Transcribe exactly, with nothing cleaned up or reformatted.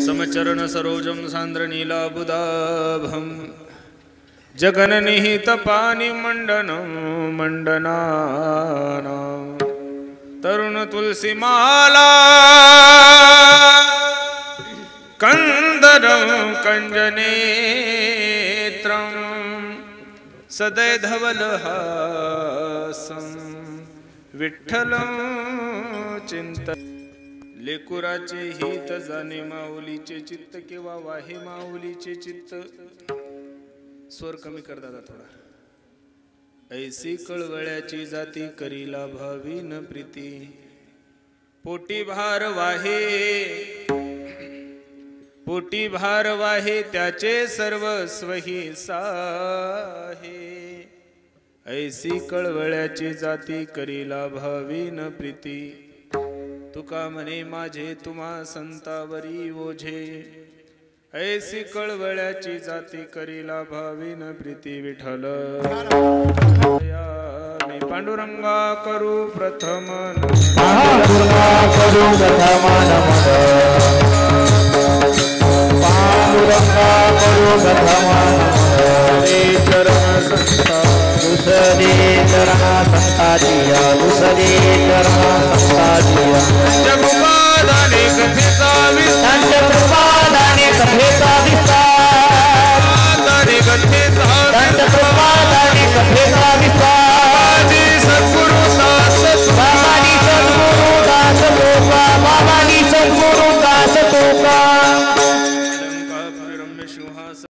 समचरण सरोजं सान्द्रनीलाबुदाभं जगन्निहितपानि मण्डनं मण्डनानां तरुणतुलसीमाला कंदरं कंजनेत्रं सदैधवलहासं विठ्ठलं चिंत लेकुराचे हित जाणे माऊलीचे चित्त किंवा वाहे माऊलीचे चित्त. स्वर कमी कर दादा थोडा. ऐसी कळवळ्याची जाती करीला भावी न प्रीती पोटी भार वाहे पोटी भार वाहे त्याचे सर्वस्वही साहे. ऐसी कळवळ्याची जाती करीला भावी न प्रीती तुका म्हणे माझे तुम्हा संतावरी ओझे. ऐसी कळवळ्याची जाती करीला भावी न प्रीती विठ्ठल मी पांडुरंगा करू प्रथम पांडुरंगा करू प्रथम नमः पांडुरंगा करू प्रथम हरे चरण संता दुसरे चरण संताजिया दुसरे चरण संताजिया पंचमुखादाने कथेचा विस्तार